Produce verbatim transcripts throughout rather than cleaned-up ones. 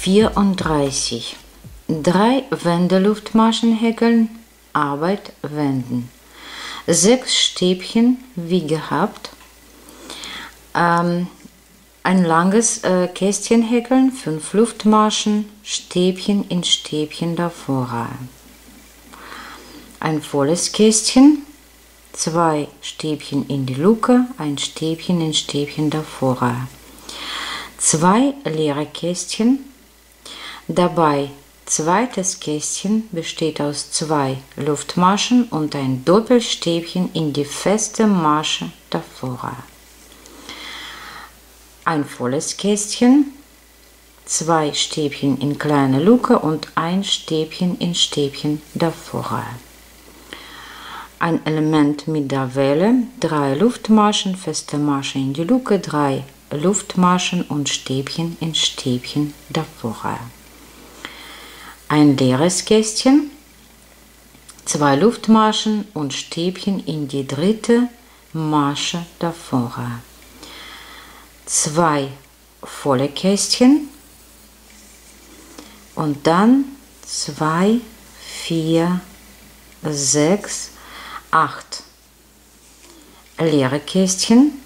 vierunddreißig. Drei Wendeluftmaschen häkeln, Arbeit wenden. Sechs Stäbchen wie gehabt. Ähm, ein langes äh, Kästchen häkeln, fünf Luftmaschen, Stäbchen in Stäbchen davor rein. Ein volles Kästchen, zwei Stäbchen in die Luke, ein Stäbchen in Stäbchen davor rein. Zwei leere Kästchen, dabei zweites Kästchen besteht aus zwei Luftmaschen und ein Doppelstäbchen in die feste Masche davor. Ein volles Kästchen, zwei Stäbchen in kleine Luke und ein Stäbchen in Stäbchen davor. Ein Element mit der Welle, drei Luftmaschen, feste Masche in die Luke, drei Luftmaschen und Stäbchen in Stäbchen davor. Ein leeres Kästchen, zwei Luftmaschen und Stäbchen in die dritte Masche davor. Zwei volle Kästchen und dann zwei, vier, sechs, acht leere Kästchen,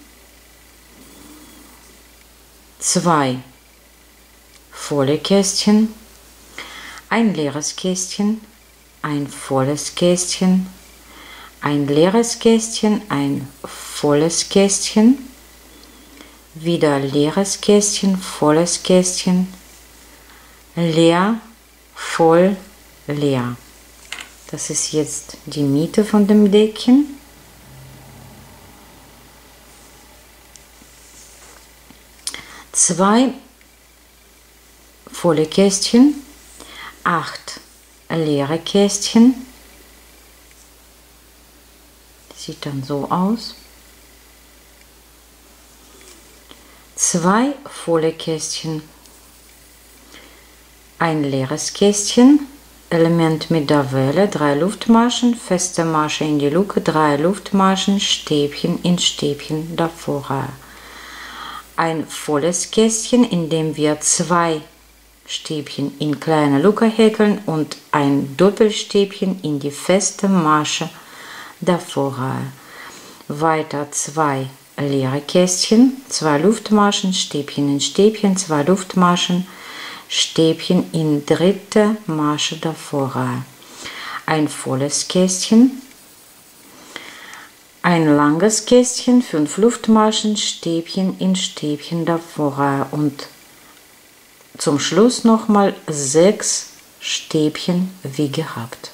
zwei volle Kästchen, ein leeres Kästchen, ein volles Kästchen, ein leeres Kästchen, ein volles Kästchen, wieder leeres Kästchen, volles Kästchen, leer, voll, leer. Das ist jetzt die Mitte von dem Deckchen. Zwei volle Kästchen, acht leere Kästchen. Sieht dann so aus. Zwei volle Kästchen, ein leeres Kästchen, Element mit der Welle, drei Luftmaschen, feste Masche in die Luke, drei Luftmaschen, Stäbchen in Stäbchen davor. Ein volles Kästchen, in dem wir zwei Stäbchen in kleine Luke häkeln und ein Doppelstäbchen in die feste Masche davor. Weiter zwei leere Kästchen, zwei Luftmaschen, Stäbchen in Stäbchen, zwei Luftmaschen, Stäbchen in dritte Masche davor. Ein volles Kästchen, ein langes Kästchen, fünf Luftmaschen, Stäbchen in Stäbchen davor und zum Schluss nochmal sechs Stäbchen wie gehabt.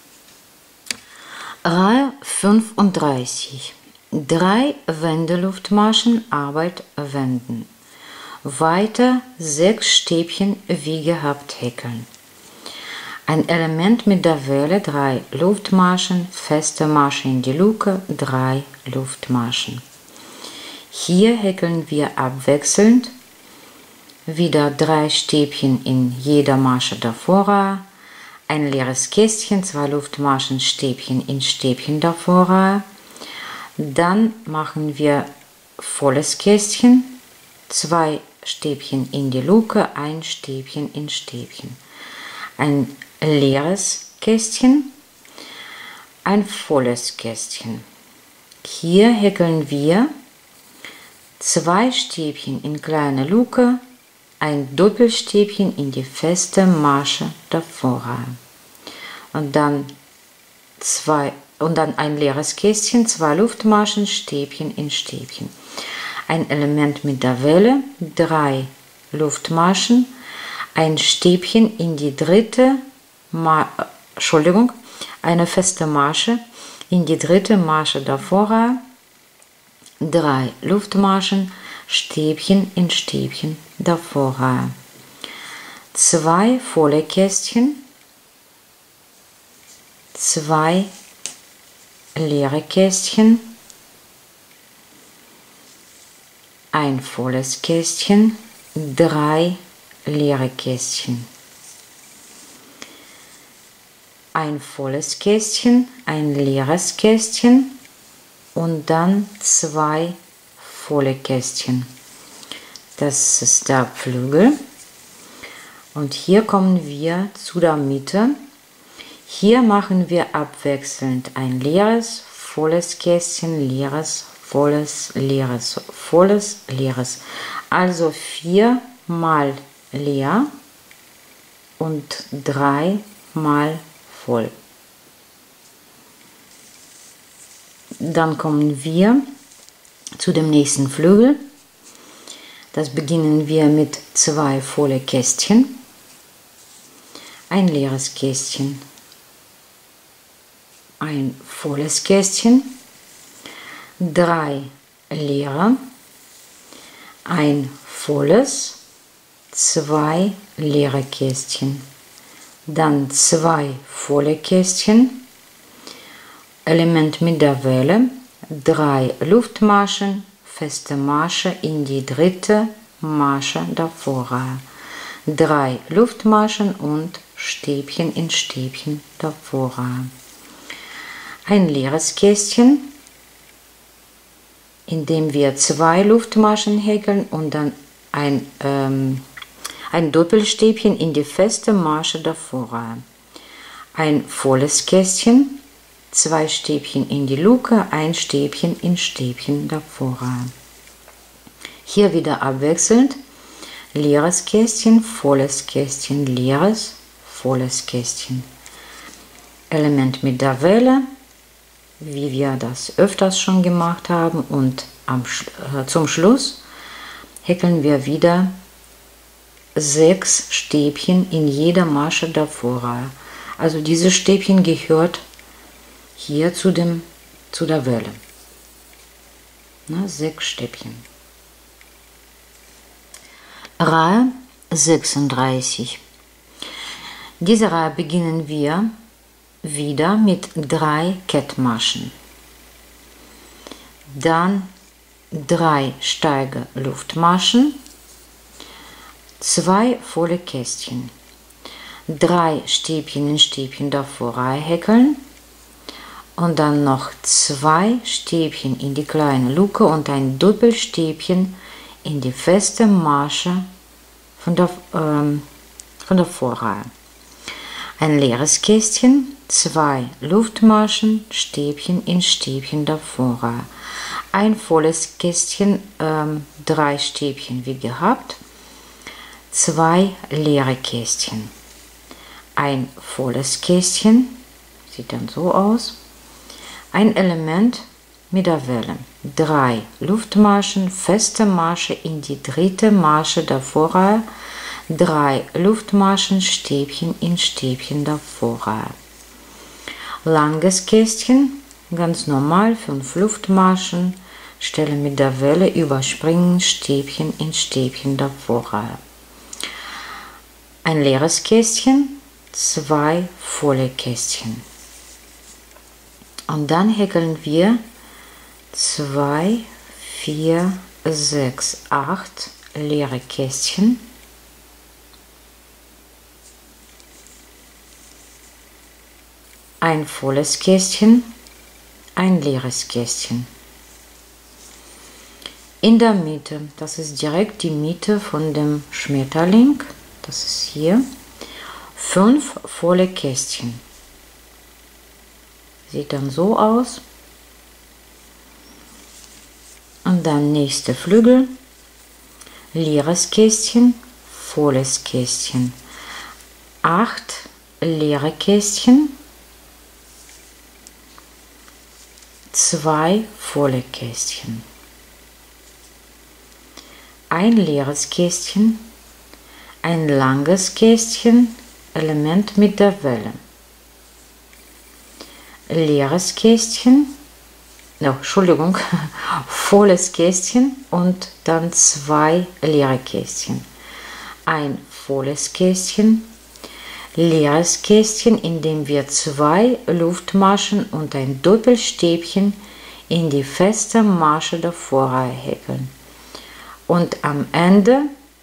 Reihe fünfunddreißig. Drei Wendeluftmaschen, Arbeit wenden. Weiter sechs Stäbchen wie gehabt häkeln. Ein Element mit der Welle, drei Luftmaschen, feste Masche in die Luke, drei Luftmaschen. Hier häkeln wir abwechselnd wieder drei Stäbchen in jeder Masche davor, ein leeres Kästchen, zwei Luftmaschen, Stäbchen in Stäbchen davor. Dann machen wir volles Kästchen, zwei Stäbchen in die Luke, ein Stäbchen in Stäbchen. Ein leeres Kästchen, ein volles Kästchen. Hier häkeln wir zwei Stäbchen in kleine Luke, ein Doppelstäbchen in die feste Masche davor und dann zwei und dann ein leeres Kästchen, zwei Luftmaschen, Stäbchen in Stäbchen. Ein Element mit der Welle, drei Luftmaschen, ein Stäbchen in die dritte Ma Entschuldigung, eine feste Masche in die dritte Masche davor, drei Luftmaschen, Stäbchen in Stäbchen davor. Zwei volle Kästchen, zwei leere Kästchen, ein volles Kästchen, drei leere Kästchen. Ein volles Kästchen, ein leeres Kästchen und dann zwei volle Kästchen. Das ist der Flügel. Und hier kommen wir zu der Mitte. Hier machen wir abwechselnd ein leeres, volles Kästchen, leeres, volles, leeres, volles, leeres. Also vier mal leer und drei mal voll. Dann kommen wir zu dem nächsten Flügel. Das beginnen wir mit zwei volle Kästchen, ein leeres Kästchen, ein volles Kästchen, drei leere, ein volles, zwei leere Kästchen, dann zwei volle Kästchen, Element mit der Welle, drei Luftmaschen, feste Masche in die dritte Masche davor, drei Luftmaschen und Stäbchen in Stäbchen davor. Ein leeres Kästchen, in dem wir zwei Luftmaschen häkeln und dann ein, ähm, ein Doppelstäbchen in die feste Masche davor. Ein volles Kästchen, zwei Stäbchen in die Luke, ein Stäbchen in Stäbchen davor. Hier wieder abwechselnd, leeres Kästchen, volles Kästchen, leeres, volles Kästchen. Element mit der Welle, wie wir das öfters schon gemacht haben, und am, äh, zum Schluss häkeln wir wieder sechs Stäbchen in jeder Masche davor. Also dieses Stäbchen gehört hier zu, dem, zu der Welle. Na, sechs Stäbchen. Reihe sechsunddreißig. Diese Reihe beginnen wir wieder mit drei Kettmaschen. Dann drei steige Luftmaschen, zwei volle Kästchen, drei Stäbchen in Stäbchen davor häkeln und dann noch zwei Stäbchen in die kleine Luke und ein Doppelstäbchen in die feste Masche von der, ähm, von der Vorreihe. Ein leeres Kästchen, zwei Luftmaschen, Stäbchen in Stäbchen davor. Ein volles Kästchen, ähm, drei Stäbchen wie gehabt, zwei leere Kästchen. Ein volles Kästchen, sieht dann so aus. Ein Element mit der Welle, drei Luftmaschen, feste Masche in die dritte Masche davor, drei Luftmaschen, Stäbchen in Stäbchen davor. Langes Kästchen, ganz normal, fünf Luftmaschen, Stelle mit der Welle, überspringen, Stäbchen in Stäbchen davor. Ein leeres Kästchen, zwei volle Kästchen. Und dann häkeln wir zwei, vier, sechs, acht leere Kästchen. Ein volles Kästchen, ein leeres Kästchen. In der Mitte, das ist direkt die Mitte von dem Schmetterling, das ist hier, fünf volle Kästchen. Sieht dann so aus. Und dann nächste Flügel, leeres Kästchen, volles Kästchen, acht leere Kästchen, zwei volle Kästchen, ein leeres Kästchen, ein langes Kästchen, Element mit der Welle, leeres Kästchen, no, Entschuldigung, volles Kästchen und dann zwei leere Kästchen, ein volles Kästchen, leeres Kästchen, in dem wir zwei Luftmaschen und ein Doppelstäbchen in die feste Masche davor häkeln. Und am Ende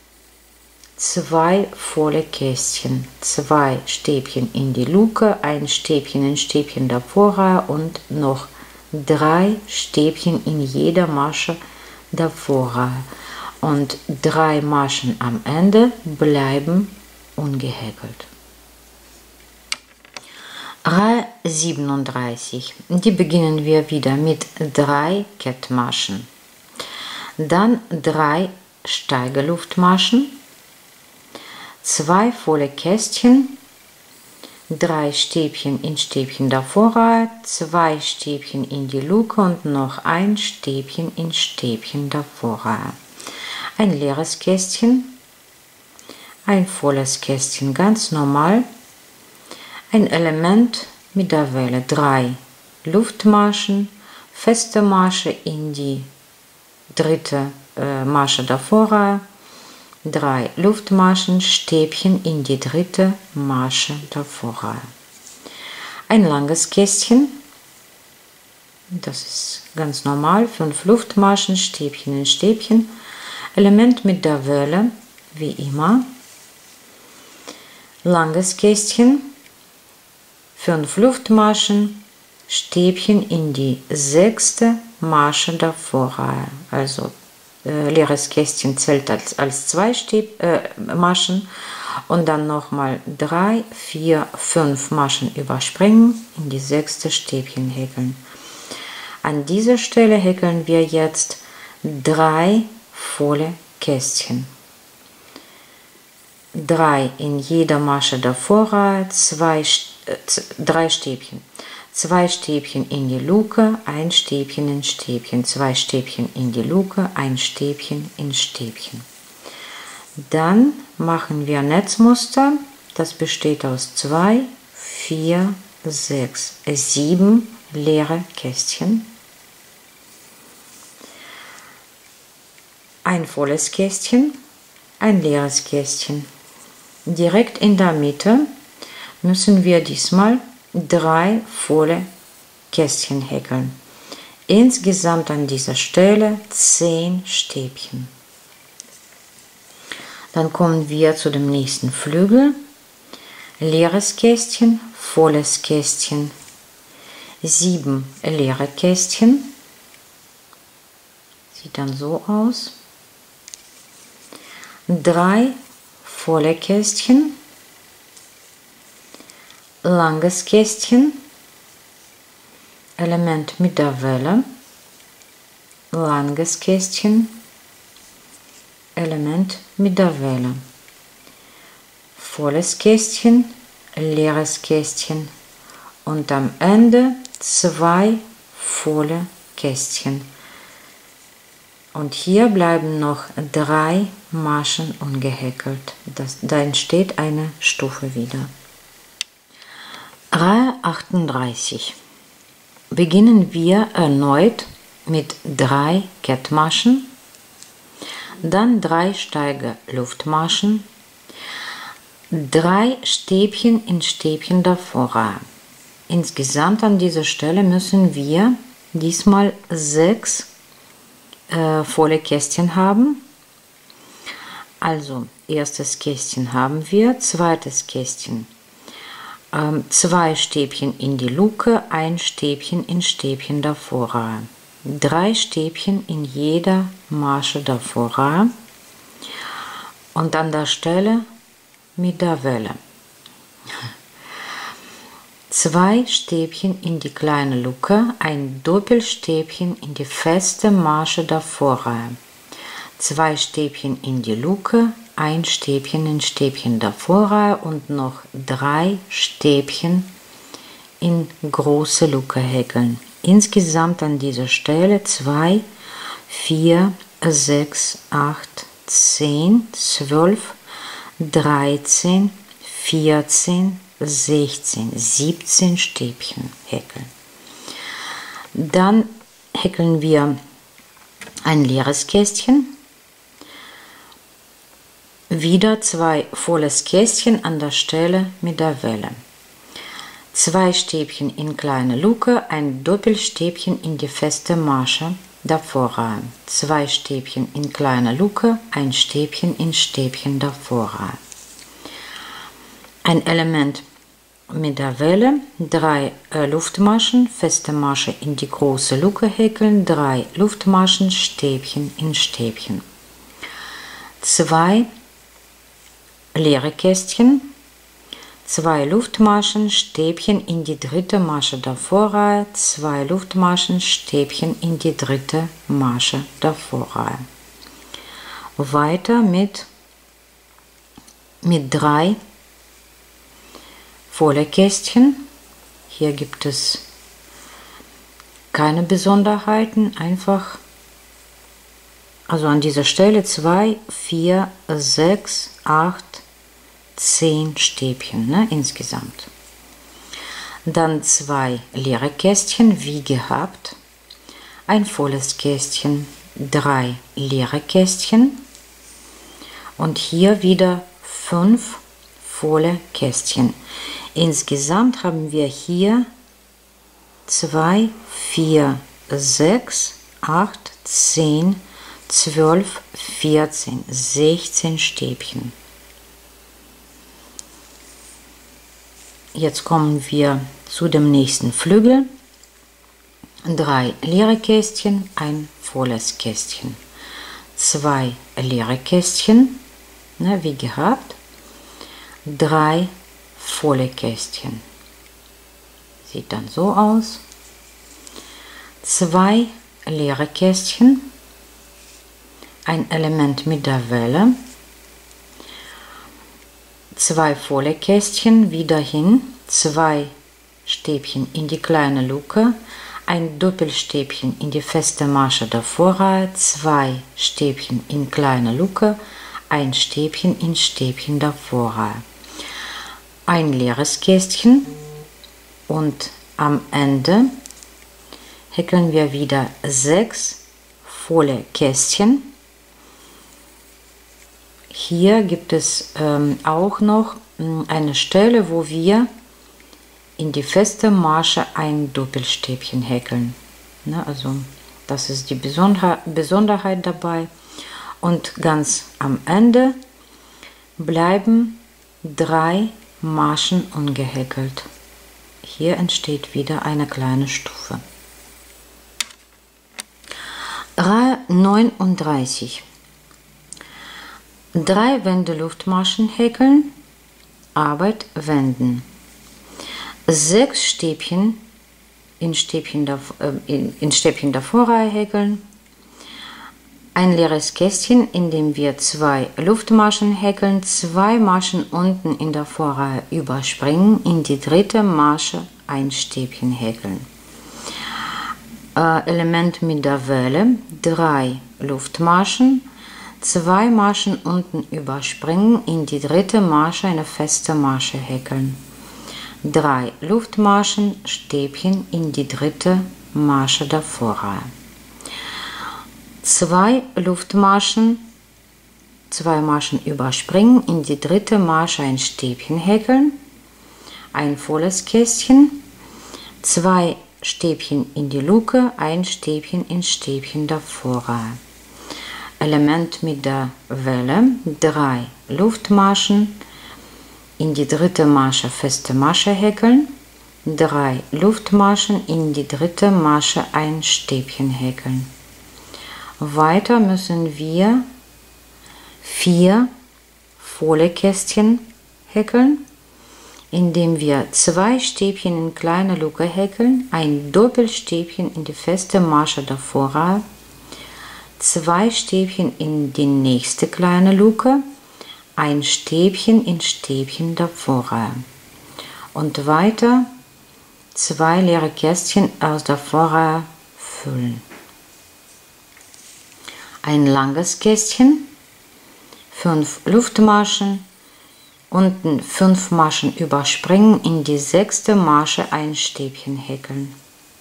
zwei volle Kästchen, zwei Stäbchen in die Luke, ein Stäbchen in Stäbchen davor und noch drei Stäbchen in jeder Masche davor. Und drei Maschen am Ende bleiben ungehäkelt. Reihe siebenunddreißig. Die beginnen wir wieder mit drei Kettmaschen. Dann drei Steigerluftmaschen, zwei volle Kästchen, drei Stäbchen in Stäbchen der Vorreihe, zwei Stäbchen in die Luke und noch ein Stäbchen in Stäbchen der Vorreihe. Ein leeres Kästchen, ein volles Kästchen ganz normal, ein Element mit der Welle, drei Luftmaschen, feste Masche in die dritte äh, Masche der Vorreihe, drei Luftmaschen, Stäbchen in die dritte Masche der Vorreihe. Ein langes Kästchen, das ist ganz normal, fünf Luftmaschen, Stäbchen in Stäbchen, Element mit der Welle, wie immer, langes Kästchen, fünf Luftmaschen, Stäbchen in die sechste Masche der Vorreihe, also äh, leeres Kästchen zählt als, als zwei Stäb, äh, Maschen und dann nochmal drei, vier, fünf Maschen überspringen, in die sechste Stäbchen häkeln. An dieser Stelle häkeln wir jetzt drei volle Kästchen. Drei in jeder Masche der Vorreihe, zwei, äh, drei Stäbchen. Zwei Stäbchen in die Luke, ein Stäbchen in Stäbchen, zwei Stäbchen in die Luke, ein Stäbchen in Stäbchen. Dann machen wir Netzmuster, das besteht aus zwei, vier, sechs, sieben leere Kästchen, ein volles Kästchen, ein leeres Kästchen. Direkt in der Mitte müssen wir diesmal drei volle Kästchen häkeln. Insgesamt an dieser Stelle zehn Stäbchen. Dann kommen wir zu dem nächsten Flügel. Leeres Kästchen, volles Kästchen, sieben leere Kästchen. Sieht dann so aus. Drei volle Kästchen, langes Kästchen, Element mit der Welle, langes Kästchen, Element mit der Welle, volles Kästchen, leeres Kästchen und am Ende zwei volle Kästchen. Und hier bleiben noch drei Maschen ungehäkelt. Das, da entsteht eine Stufe wieder. Reihe achtunddreißig. Beginnen wir erneut mit drei Kettmaschen, dann drei Steigerluftmaschen, drei Stäbchen in Stäbchen der Vorreihe. Insgesamt an dieser Stelle müssen wir diesmal sechs äh, volle Kästchen haben. Also erstes Kästchen haben wir, zweites Kästchen. Zwei Stäbchen in die Luke, ein Stäbchen in Stäbchen der Vorreihe. Drei Stäbchen in jeder Masche der Vorreihe und an der Stelle mit der Welle. Zwei Stäbchen in die kleine Luke, ein Doppelstäbchen in die feste Masche der Vorreihe. Zwei Stäbchen in die Luke, ein Stäbchen in Stäbchen der Vorreihe und noch drei Stäbchen in große Luke häkeln. Insgesamt an dieser Stelle zwei, vier, sechs, acht, zehn, zwölf, dreizehn, vierzehn, sechzehn, siebzehn Stäbchen häkeln. Dann häkeln wir ein leeres Kästchen. Wieder zwei volles Kästchen an der Stelle mit der Welle. Zwei Stäbchen in kleine Luke, ein Doppelstäbchen in die feste Masche der Vorreihe. Zwei Stäbchen in kleine Luke, ein Stäbchen in Stäbchen der Vorreihe. Ein Element mit der Welle, drei äh, Luftmaschen, feste Masche in die große Luke häkeln, drei Luftmaschen, Stäbchen in Stäbchen. Zwei leere Kästchen, zwei Luftmaschen, Stäbchen in die dritte Masche der Vorreihe, zwei Luftmaschen, Stäbchen in die dritte Masche der Vorreihe. Weiter mit, mit drei volle Kästchen. Hier gibt es keine Besonderheiten, einfach, also an dieser Stelle zwei, vier, sechs, acht, zehn Stäbchen, ne, insgesamt. Dann zwei leere Kästchen, wie gehabt, ein volles Kästchen, drei leere Kästchen und hier wieder fünf volle Kästchen. Insgesamt haben wir hier zwei, vier, sechs, acht, zehn, zwölf, vierzehn, sechzehn Stäbchen. Jetzt kommen wir zu dem nächsten Flügel. Drei leere Kästchen, ein volles Kästchen. Zwei leere Kästchen, ne, wie gehabt. Drei volle Kästchen. Sieht dann so aus. Zwei leere Kästchen, ein Element mit der Welle, zwei volle Kästchen, wieder hin, zwei Stäbchen in die kleine Luke, ein Doppelstäbchen in die feste Masche der Vorreihe, zwei Stäbchen in kleine Luke, ein Stäbchen in Stäbchen der Vorreihe, ein leeres Kästchen und am Ende häkeln wir wieder sechs volle Kästchen. Hier gibt es ähm, auch noch äh, eine Stelle, wo wir in die feste Masche ein Doppelstäbchen häkeln. Ne, also das ist die Besonder Besonderheit dabei. Und ganz am Ende bleiben drei Maschen ungehäkelt. Hier entsteht wieder eine kleine Stufe. Reihe neununddreißig. Drei Wände Luftmaschen häkeln, Arbeit wenden. Sechs Stäbchen in Stäbchen der, äh, in, in Stäbchen der Vorreihe häkeln. Ein leeres Kästchen, in dem wir zwei Luftmaschen häkeln, zwei Maschen unten in der Vorreihe überspringen, in die dritte Masche ein Stäbchen häkeln. Äh, Element mit der Welle, drei Luftmaschen, zwei Maschen unten überspringen, in die dritte Masche eine feste Masche häkeln. Drei Luftmaschen, Stäbchen in die dritte Masche der Vorreihe. Zwei Luftmaschen, zwei Maschen überspringen, in die dritte Masche ein Stäbchen häkeln, ein volles Kästchen, zwei Stäbchen in die Luke, ein Stäbchen in Stäbchen der Vorreihe. Element mit der Welle, drei Luftmaschen, in die dritte Masche feste Masche häkeln, drei Luftmaschen, in die dritte Masche ein Stäbchen häkeln. Weiter müssen wir vier volle Kästchen häkeln, indem wir zwei Stäbchen in kleine Luke häkeln, ein Doppelstäbchen in die feste Masche der Vorreihe, zwei Stäbchen in die nächste kleine Luke, ein Stäbchen in Stäbchen der Vorreihe und weiter zwei leere Kästchen aus der Vorreihe füllen. Ein langes Kästchen, fünf Luftmaschen, unten fünf Maschen überspringen, in die sechste Masche ein Stäbchen häkeln.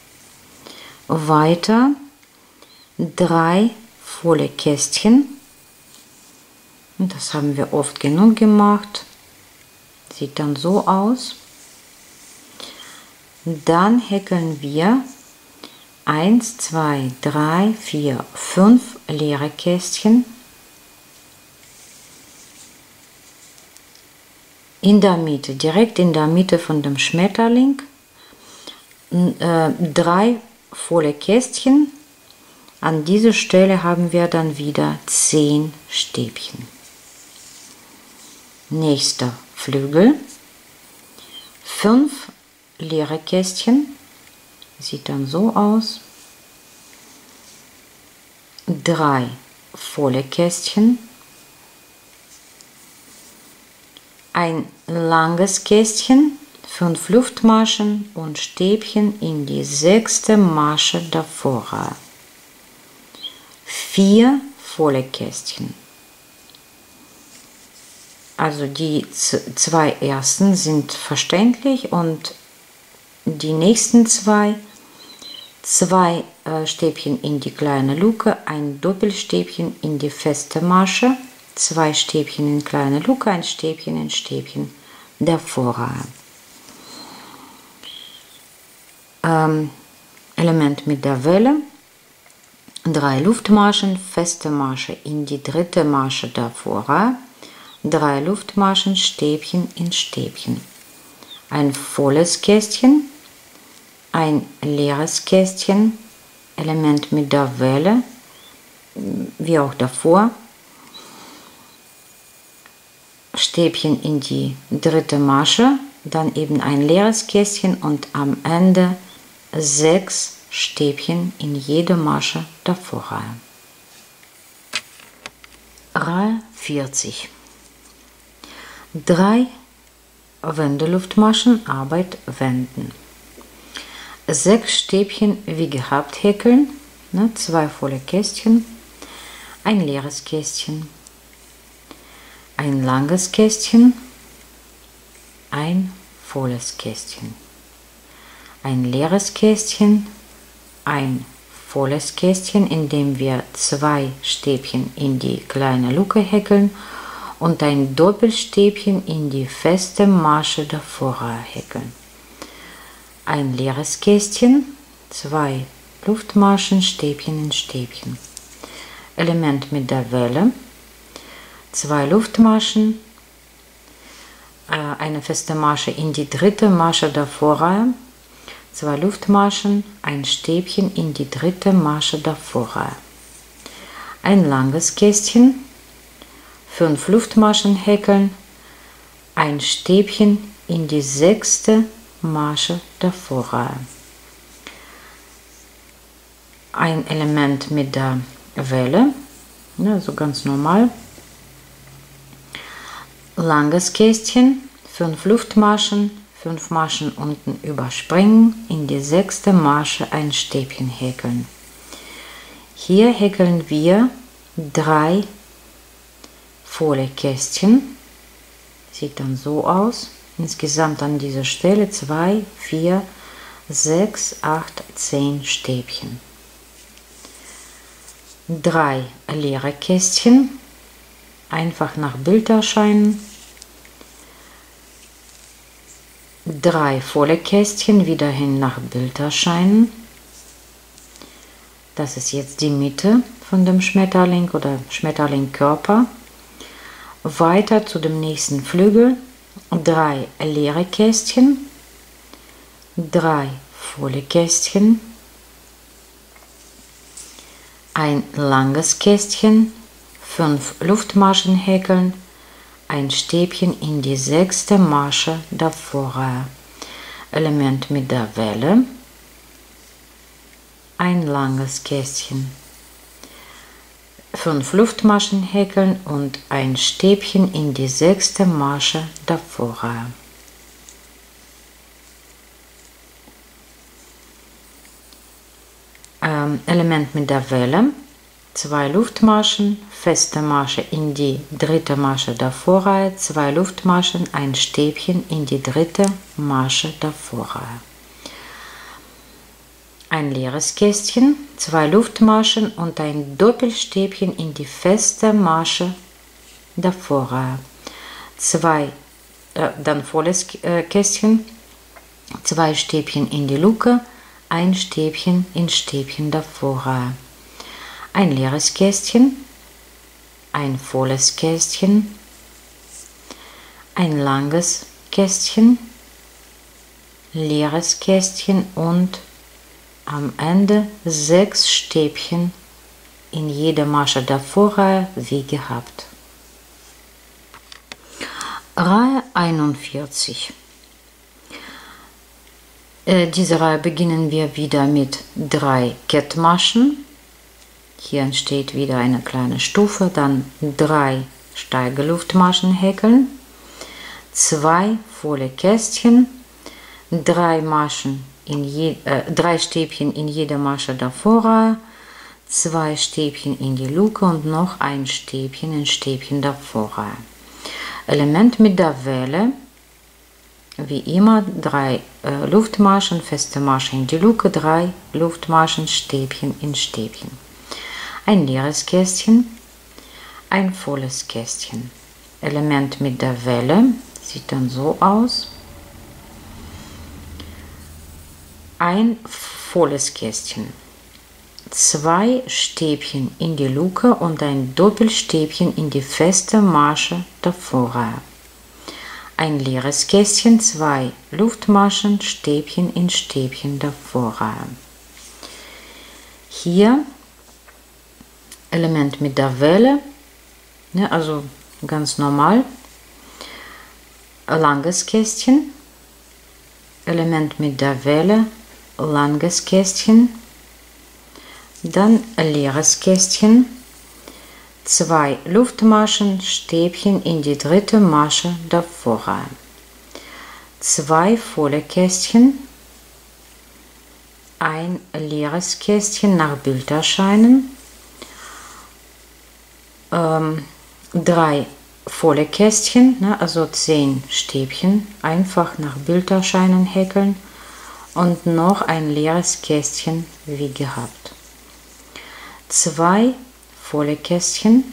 Weiter drei volle Kästchen, und das haben wir oft genug gemacht, sieht dann so aus. Dann häkeln wir eins, zwei, drei, vier, fünf leere Kästchen in der Mitte, direkt in der Mitte von dem Schmetterling, äh, drei volle Kästchen. An dieser Stelle haben wir dann wieder zehn Stäbchen. Nächster Flügel, fünf leere Kästchen, sieht dann so aus, drei volle Kästchen, ein langes Kästchen, fünf Luftmaschen und Stäbchen in die sechste Masche davor, vier volle Kästchen. Also die zwei ersten sind verständlich und die nächsten zwei, zwei äh, Stäbchen in die kleine Luke, ein Doppelstäbchen in die feste Masche, zwei Stäbchen in kleine Luke, ein Stäbchen in Stäbchen davor. Ähm, Element mit der Welle, drei Luftmaschen, feste Masche in die dritte Masche davor, drei Luftmaschen, Stäbchen in Stäbchen, ein volles Kästchen, ein leeres Kästchen, Element mit der Welle, wie auch davor, Stäbchen in die dritte Masche, dann eben ein leeres Kästchen und am Ende sechs Stäbchen in jede Masche davor. Reihe vierzig. Drei Wendeluftmaschen, Arbeit wenden. Sechs Stäbchen wie gehabt häkeln, ne, zwei volle Kästchen, ein leeres Kästchen, ein langes Kästchen, ein volles Kästchen, ein leeres Kästchen, ein volles Kästchen, in dem wir zwei Stäbchen in die kleine Luke häkeln und ein Doppelstäbchen in die feste Masche davor häkeln. Ein leeres Kästchen, zwei Luftmaschen, Stäbchen in Stäbchen. Element mit der Welle, zwei Luftmaschen, eine feste Masche in die dritte Masche davor, zwei Luftmaschen, ein Stäbchen in die dritte Masche davor, ein langes Kästchen, fünf Luftmaschen häkeln, ein Stäbchen in die sechste Masche davor, ein Element mit der Welle, ne, so ganz normal, langes Kästchen, fünf Luftmaschen, fünf Maschen unten überspringen, in die sechste Masche ein Stäbchen häkeln. Hier häkeln wir drei volle Kästchen, sieht dann so aus, insgesamt an dieser Stelle zwei, vier, sechs, acht, zehn Stäbchen. Drei leere Kästchen, einfach nach Bild erscheinen, drei volle Kästchen, wieder hin nach Bild erscheinen. Das ist jetzt die Mitte von dem Schmetterling oder Schmetterlingkörper. Weiter zu dem nächsten Flügel, drei leere Kästchen, drei volle Kästchen, ein langes Kästchen, fünf Luftmaschen häkeln, ein Stäbchen in die sechste Masche davor, Element mit der Welle, ein langes Kästchen, fünf Luftmaschen häkeln und ein Stäbchen in die sechste Masche davor. Ähm, Element mit der Welle, zwei Luftmaschen, feste Masche in die dritte Masche davor, zwei Luftmaschen, ein Stäbchen in die dritte Masche davor. Ein leeres Kästchen, zwei Luftmaschen und ein Doppelstäbchen in die feste Masche davor. Zwei, äh, dann volles äh, Kästchen, zwei Stäbchen in die Luke, ein Stäbchen in Stäbchen davor. Ein leeres Kästchen, ein volles Kästchen, ein langes Kästchen, leeres Kästchen und am Ende sechs Stäbchen in jeder Masche davor wie gehabt. Reihe einundvierzig. Äh, diese Reihe beginnen wir wieder mit drei Kettmaschen. Hier entsteht wieder eine kleine Stufe, dann drei Steigeluftmaschen häkeln, zwei volle Kästchen, drei Maschen in je, äh, drei Stäbchen in jeder Masche der Vorreihe, zwei Stäbchen in die Luke und noch ein Stäbchen in Stäbchen der Vorreihe. Element mit der Welle, wie immer, drei äh, Luftmaschen, feste Masche in die Luke, drei Luftmaschen, Stäbchen in Stäbchen. Ein leeres Kästchen, ein volles Kästchen. Element mit der Welle sieht dann so aus. Ein volles Kästchen, zwei Stäbchen in die Luke und ein Doppelstäbchen in die feste Masche der Vorreihe. Ein leeres Kästchen, zwei Luftmaschen, Stäbchen in Stäbchen der Vorreihe. Hier Element mit der Welle, ne, also ganz normal. Langes Kästchen, Element mit der Welle, langes Kästchen, dann leeres Kästchen, zwei Luftmaschen, Stäbchen in die dritte Masche der Vorreihe, zwei volle Kästchen, ein leeres Kästchen nach Bild erscheinen, ähm, drei volle Kästchen, ne, also zehn Stäbchen, einfach nach Bild erscheinen häkeln und noch ein leeres Kästchen wie gehabt. Zwei volle Kästchen,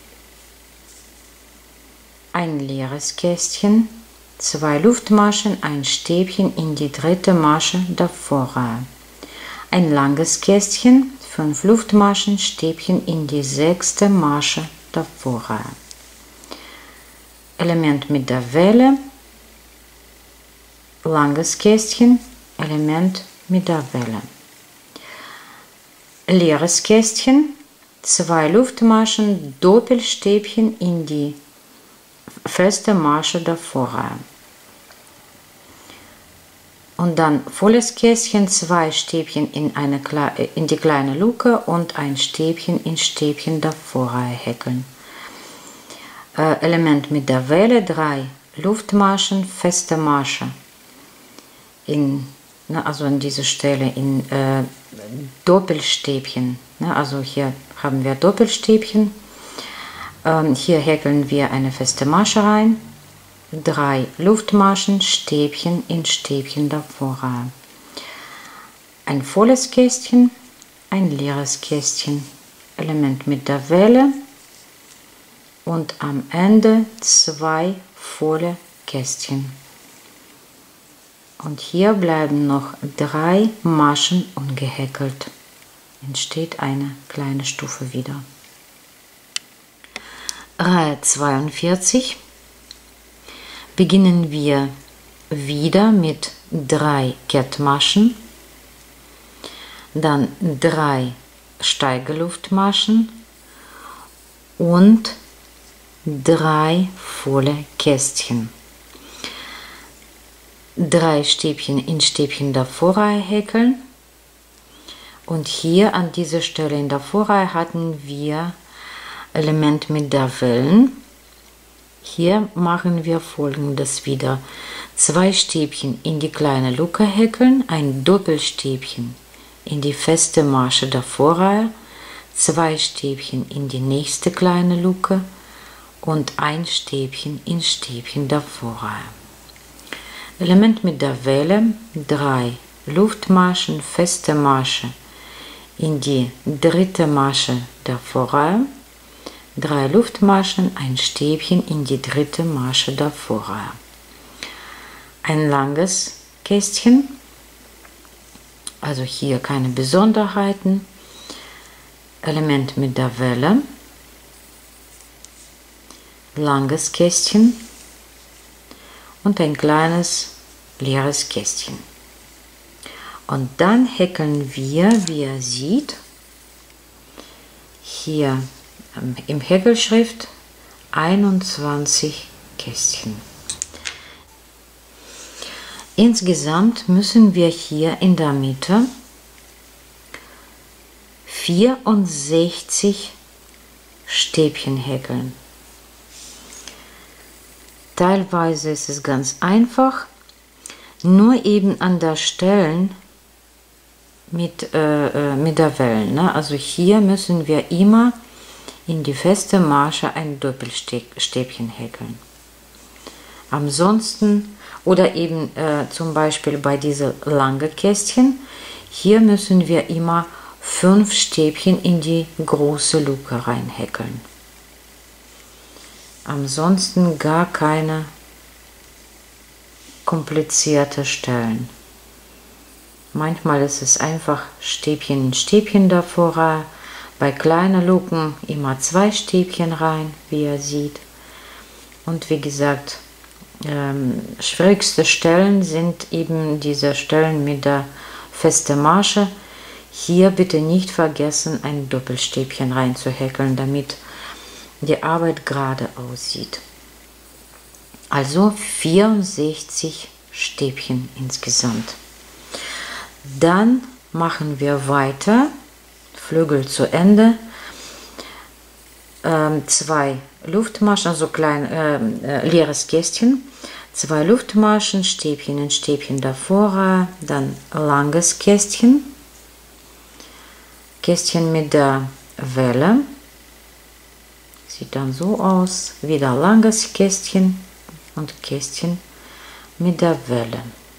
ein leeres Kästchen, zwei Luftmaschen, ein Stäbchen in die dritte Masche der Vorreihe, ein langes Kästchen, fünf Luftmaschen, Stäbchen in die sechste Masche der Vorreihe. Element mit der Welle, langes Kästchen, Element mit der Welle. Leeres Kästchen, zwei Luftmaschen, Doppelstäbchen in die feste Masche der Vorreihe. Und dann volles Kästchen, zwei Stäbchen in, eine, in die kleine Luke und ein Stäbchen in Stäbchen der Vorreihe häkeln. Äh, Element mit der Welle, drei Luftmaschen, feste Masche. In, ne, also an dieser Stelle in äh, Doppelstäbchen. Ne, also hier haben wir Doppelstäbchen. Ähm, hier häkeln wir eine feste Masche rein. Drei Luftmaschen, Stäbchen in Stäbchen der Vorreihe. Ein volles Kästchen, ein leeres Kästchen, Element mit der Welle und am Ende zwei volle Kästchen. Und hier bleiben noch drei Maschen ungehäkelt. Entsteht eine kleine Stufe wieder. Reihe zweiundvierzig. Beginnen wir wieder mit drei Kettmaschen, dann drei Steigeluftmaschen und drei volle Kästchen. Drei Stäbchen in Stäbchen der Vorreihe häkeln und hier an dieser Stelle in der Vorreihe hatten wir Element mit der Wellen. Hier machen wir Folgendes wieder. Zwei Stäbchen in die kleine Luke häkeln, ein Doppelstäbchen in die feste Masche der Vorreihe, zwei Stäbchen in die nächste kleine Luke und ein Stäbchen in Stäbchen der Vorreihe. Element mit der Welle, drei Luftmaschen, feste Masche in die dritte Masche der Vorreihe, drei Luftmaschen, ein Stäbchen in die dritte Masche der Vorreihe. Ein langes Kästchen, also hier keine Besonderheiten. Element mit der Welle, langes Kästchen und ein kleines leeres Kästchen. Und dann häkeln wir, wie ihr seht, hier im Häkelschrift einundzwanzig Kästchen. Insgesamt müssen wir hier in der Mitte vierundsechzig Stäbchen häkeln. Teilweise ist es ganz einfach, nur eben an der Stellen mit, äh, mit der Welle. Ne? Also hier müssen wir immer in die feste Masche ein Doppelstäbchen häkeln. Ansonsten, oder eben äh, zum Beispiel bei diesen langen Kästchen, hier müssen wir immer fünf Stäbchen in die große Luke reinhäkeln. Ansonsten gar keine komplizierte Stellen. Manchmal ist es einfach Stäbchen in Stäbchen davor, bei kleinen Luken immer zwei Stäbchen rein, wie ihr seht. Und wie gesagt, ähm, schwierigste Stellen sind eben diese Stellen mit der festen Masche. Hier bitte nicht vergessen, ein Doppelstäbchen reinzuhäkeln, damit die Arbeit gerade aussieht. Also vierundsechzig Stäbchen insgesamt. Dann machen wir weiter, Flügel zu Ende, ähm, zwei Luftmaschen, also klein äh, äh, leeres Kästchen, zwei Luftmaschen, Stäbchen in Stäbchen davor, dann langes Kästchen, Kästchen mit der Welle, sieht dann so aus, wieder langes Kästchen und Kästchen mit der Welle.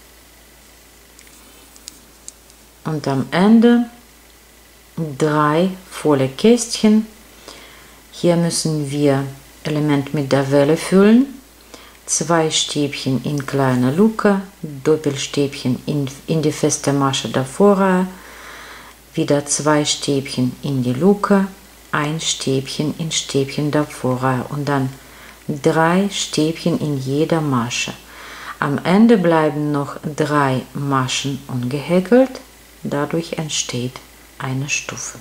Und am Ende drei volle Kästchen. Hier müssen wir Element mit der Welle füllen, zwei Stäbchen in kleine Luke, Doppelstäbchen in, in die feste Masche davor, wieder zwei Stäbchen in die Luke, ein Stäbchen in Stäbchen davor und dann drei Stäbchen in jeder Masche. Am Ende bleiben noch drei Maschen ungehäkelt, dadurch entsteht eine Stufe.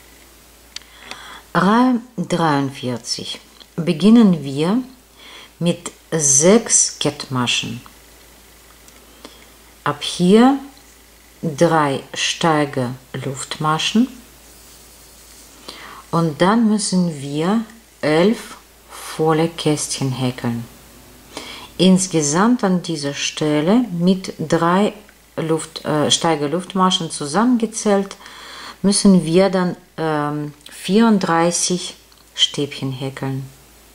Reihe dreiundvierzig. Beginnen wir mit sechs Kettmaschen. Ab hier drei steige Luftmaschen und dann müssen wir elf volle Kästchen häkeln. Insgesamt an dieser Stelle mit drei Luft, äh, steige Luftmaschen zusammengezählt müssen wir dann ähm, vierunddreißig Stäbchen häkeln.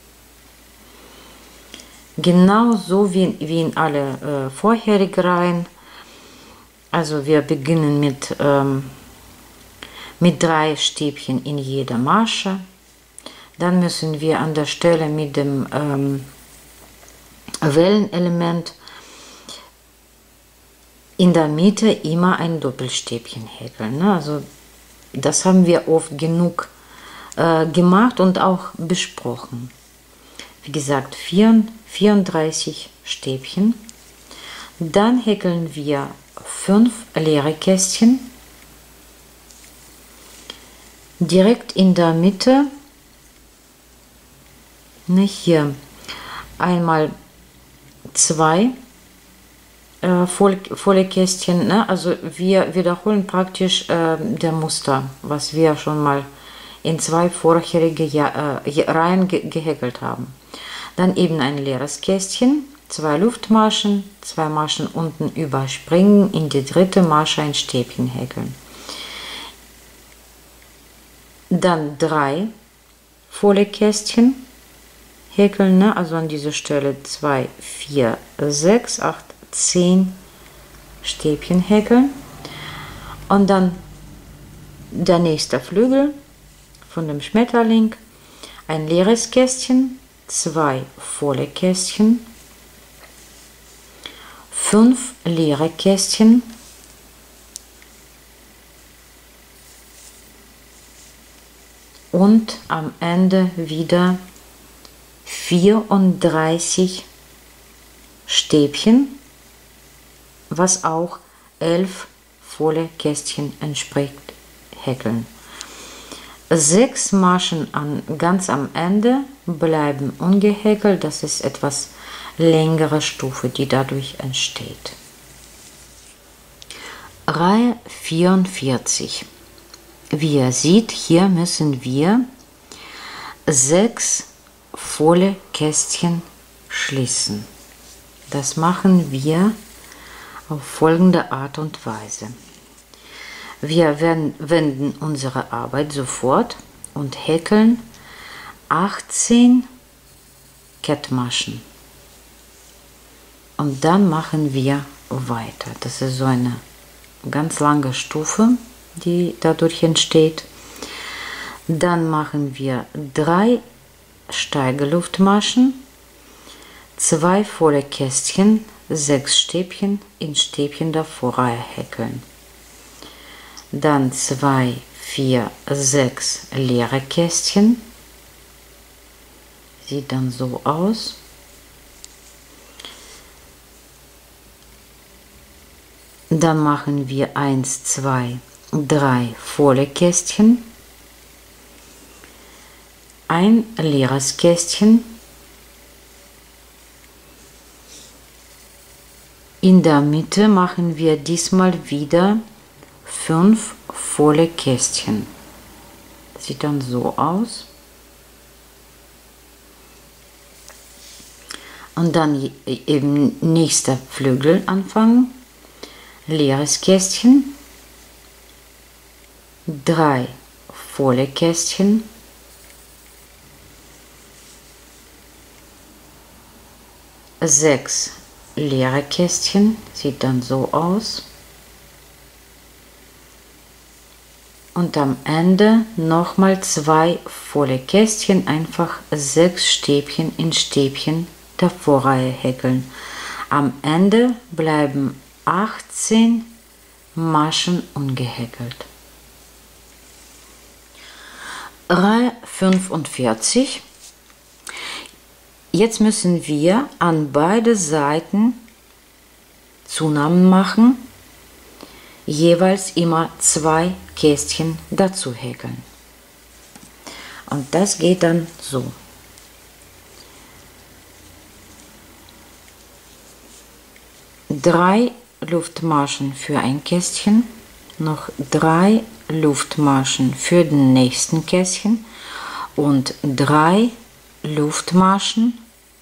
Genauso wie, wie in alle äh, vorherigen Reihen. Also wir beginnen mit, ähm, mit drei Stäbchen in jeder Masche. Dann müssen wir an der Stelle mit dem ähm, Wellenelement in der Mitte immer ein Doppelstäbchen häkeln. Ne? Also das haben wir oft genug äh, gemacht und auch besprochen. Wie gesagt, vierunddreißig Stäbchen. Dann häkeln wir fünf leere Kästchen direkt in der Mitte. Ne, hier einmal zwei äh, voll, volle Kästchen, ne? Also wir wiederholen praktisch äh, der Muster, was wir schon mal in zwei vorherige ja äh, Reihen ge gehäkelt haben. Dann eben ein leeres Kästchen, zwei Luftmaschen, zwei Maschen unten überspringen, in die dritte Masche ein Stäbchen häkeln. Dann drei volle Kästchen häkeln, ne? Also an dieser Stelle zwei, vier, sechs, acht, zehn Stäbchen häkeln. Und dann der nächste Flügel von dem Schmetterling, ein leeres Kästchen, zwei volle Kästchen, fünf leere Kästchen, und am Ende wieder vierunddreißig Stäbchen, was auch elf volle Kästchen entspricht, häkeln. Sechs Maschen an, ganz am Ende bleiben ungehäkelt, das ist etwas längere Stufe, die dadurch entsteht. vierundvierzig. Wie ihr seht, hier müssen wir sechs volle Kästchen schließen. Das machen wir auf folgende Art und Weise. Wir wenden unsere Arbeit sofort und häkeln achtzehn Kettmaschen. Und dann machen wir weiter. Das ist so eine ganz lange Stufe, die dadurch entsteht. Dann machen wir drei Steigerluftmaschen, zwei volle Kästchen, sechs Stäbchen in Stäbchen der Vorreihe häkeln. Dann zwei, vier, sechs leere Kästchen. Sieht dann so aus. Dann machen wir eins, zwei, drei volle Kästchen, ein leeres Kästchen, in der Mitte machen wir diesmal wieder fünf volle Kästchen. Sieht dann so aus. Und dann eben nächster Flügel anfangen. Leeres Kästchen, drei volle Kästchen, sechs leere Kästchen, sieht dann so aus, und am Ende nochmal zwei volle Kästchen, einfach sechs Stäbchen in Stäbchen der Vorreihe häkeln. Am Ende bleiben achtzehn Maschen ungehäkelt. Reihe fünfundvierzig. Jetzt müssen wir an beide Seiten Zunahmen machen, jeweils immer zwei Kästchen dazu häkeln. Und das geht dann so. Drei Luftmaschen für ein Kästchen, noch drei Luftmaschen für den nächsten Kästchen und drei Luftmaschen,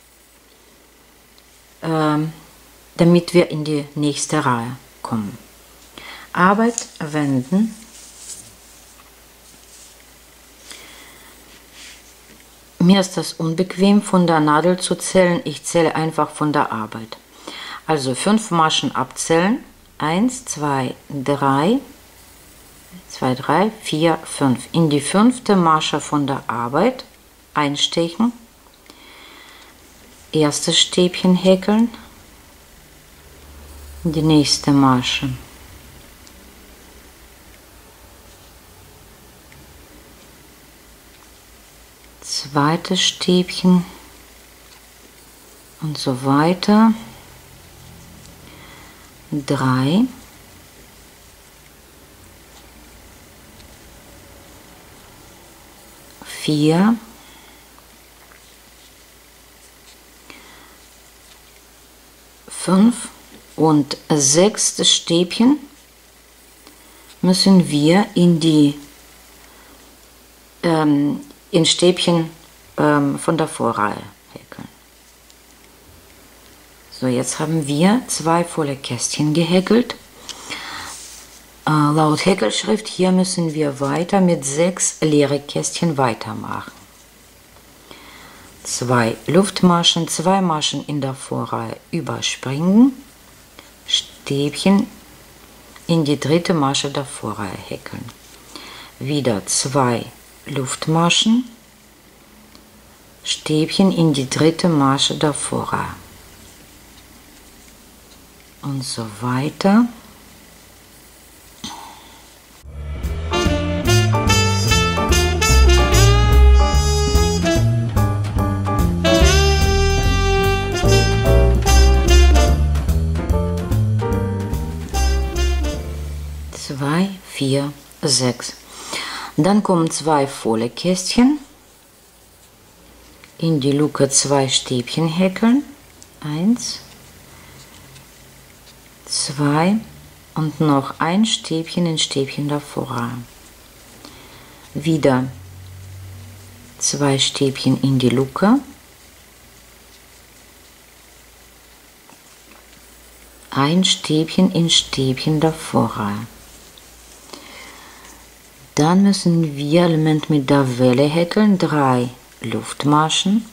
äh, damit wir in die nächste Reihe kommen. Arbeit wenden. Mir ist das unbequem, von der Nadel zu zählen. Ich zähle einfach von der Arbeit. Also fünf Maschen abzählen. eins, zwei, drei, zwei, drei, vier, fünf. In die fünfte Masche von der Arbeit einstechen. Erstes Stäbchen häkeln. Die nächste Masche. Zweites Stäbchen. Und so weiter. Drei, vier, fünf und sechstes Stäbchen müssen wir in die ähm, in Stäbchen ähm, von der Vorreihe häkeln. So, jetzt haben wir zwei volle Kästchen gehäkelt. Äh, laut Häkelschrift hier müssen wir weiter mit sechs leere Kästchen weitermachen. Zwei Luftmaschen, zwei Maschen in der Vorreihe überspringen, Stäbchen in die dritte Masche der Vorreihe häkeln. Wieder zwei Luftmaschen, Stäbchen in die dritte Masche der Vorreihe. Und so weiter. Zwei, vier, sechs. Dann kommen zwei volle Kästchen. In die Luke zwei Stäbchen häkeln. Eins, zwei, und noch ein Stäbchen in Stäbchen davor. Wieder zwei Stäbchen in die Luke, ein Stäbchen in Stäbchen davor. Dann müssen wir Element mit der Welle häkeln, drei Luftmaschen,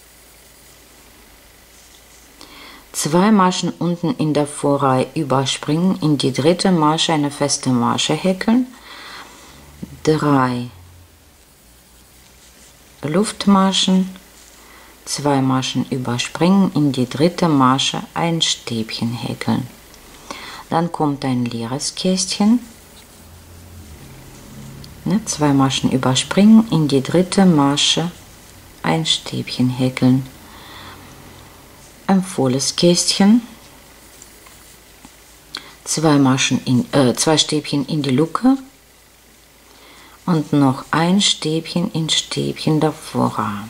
zwei Maschen unten in der Vorreihe überspringen, in die dritte Masche eine feste Masche häkeln, drei Luftmaschen, zwei Maschen überspringen, in die dritte Masche ein Stäbchen häkeln. Dann kommt ein leeres Kästchen, ne, zwei Maschen überspringen, in die dritte Masche ein Stäbchen häkeln. Ein volles Kästchen, zwei Maschen in, äh, zwei Stäbchen in die Luke und noch ein Stäbchen in Stäbchen davor.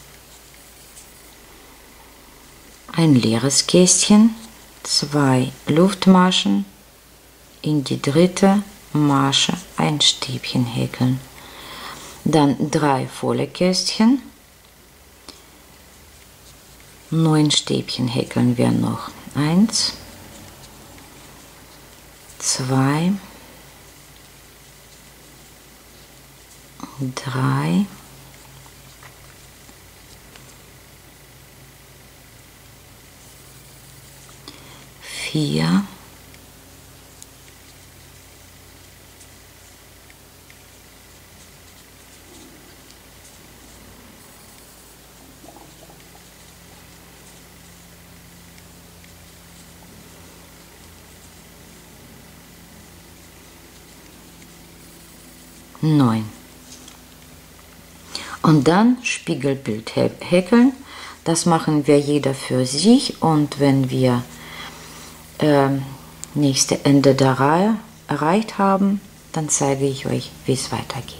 Ein leeres Kästchen, zwei Luftmaschen, in die dritte Masche ein Stäbchen häkeln. Dann drei volle Kästchen, neun Stäbchen häkeln wir noch. Eins, zwei, drei, vier, neun. Und dann Spiegelbild häkeln. Das machen wir jeder für sich, und wenn wir äh, nächste Ende der Reihe erreicht haben, dann zeige ich euch, wie es weitergeht.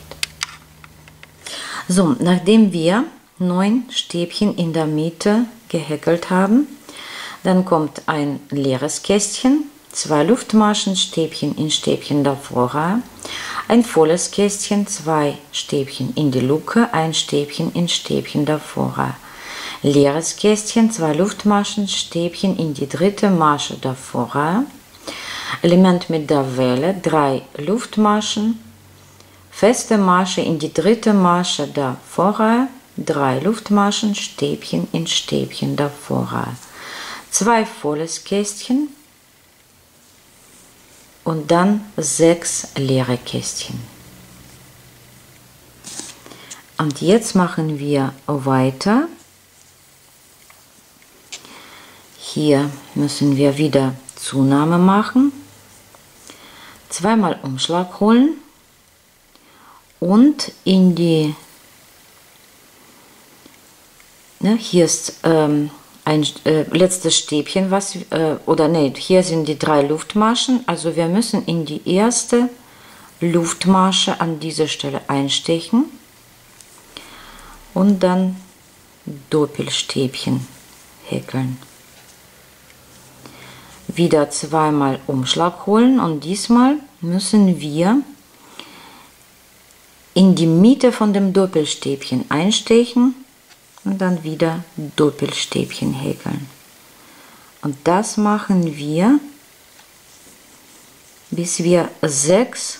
So, nachdem wir neun Stäbchen in der Mitte gehäkelt haben, dann kommt ein leeres Kästchen, zwei Luftmaschen, Stäbchen in Stäbchen davor, ein volles Kästchen, zwei Stäbchen in die Luke, ein Stäbchen in Stäbchen davor, leeres Kästchen, zwei Luftmaschen, Stäbchen in die dritte Masche davor, Element mit der Welle, drei Luftmaschen, feste Masche in die dritte Masche davor, drei Luftmaschen, Stäbchen in Stäbchen davor, zwei volles Kästchen und dann sechs leere Kästchen. Und jetzt machen wir weiter. Hier müssen wir wieder Zunahme machen, zweimal Umschlag holen und in die, ne, hier ist ähm, ein äh, letztes Stäbchen, was äh, oder ne, hier sind die drei Luftmaschen, also wir müssen in die erste Luftmasche an dieser Stelle einstechen und dann Doppelstäbchen häkeln. Wieder zweimal Umschlag holen, und diesmal müssen wir in die Mitte von dem Doppelstäbchen einstechen und dann wieder Doppelstäbchen häkeln. Und das machen wir, bis wir sechs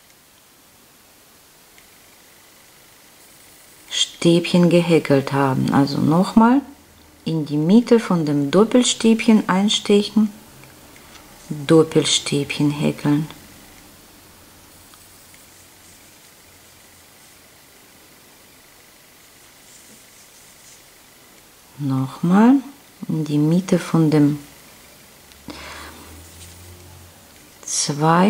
Stäbchen gehäkelt haben. Also nochmal in die Mitte von dem Doppelstäbchen einstechen, Doppelstäbchen häkeln. Nochmal in die Mitte von dem zwei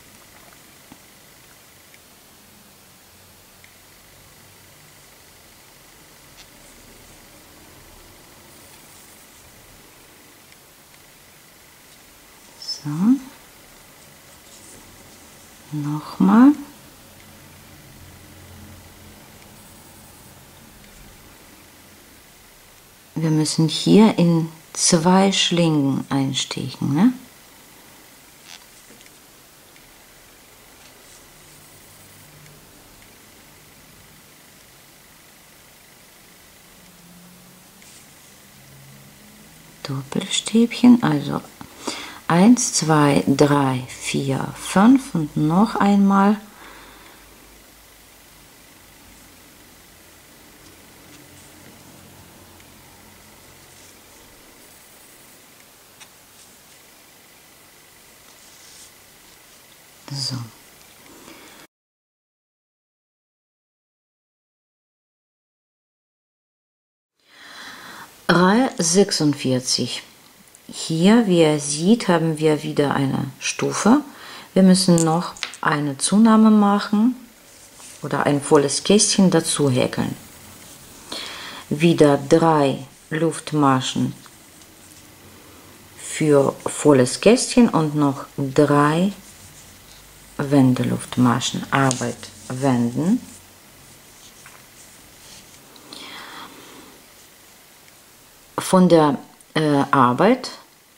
so nochmal wir müssen hier in zwei Schlingen einstechen, ne? Doppelstäbchen, also eins, zwei, drei, vier, fünf und noch einmal so. Reihe sechsundvierzig. Hier, wie ihr seht, haben wir wieder eine Stufe. Wir müssen noch eine Zunahme machen oder ein volles Kästchen dazu häkeln. Wieder drei Luftmaschen für volles Kästchen und noch drei Wendeluftmaschen. Arbeit wenden. Von der äh, Arbeit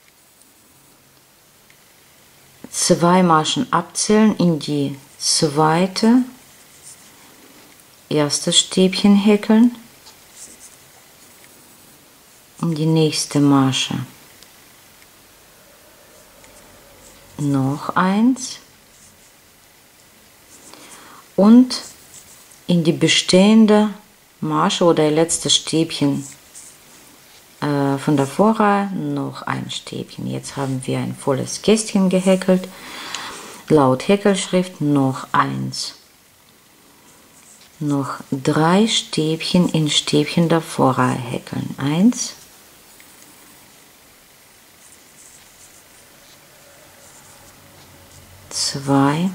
zwei Maschen abzählen, in die zweite erste Stäbchen häkeln, in die nächste Masche noch eins und in die bestehende Masche oder letzte Stäbchen von der Vorreihe noch ein Stäbchen. Jetzt haben wir ein volles Kästchen gehäkelt. Laut Häkelschrift noch eins. Noch drei Stäbchen in Stäbchen der Vorreihe häkeln. Eins. Zwei.